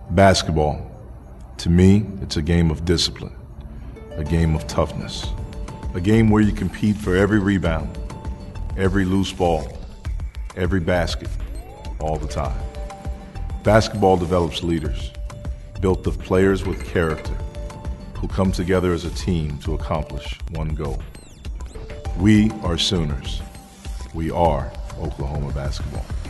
Basketball, to me, it's a game of discipline, a game of toughness, a game where you compete for every rebound, every loose ball, every basket, all the time. Basketball develops leaders, built of players with character, who come together as a team to accomplish one goal. We are Sooners. We are Oklahoma basketball.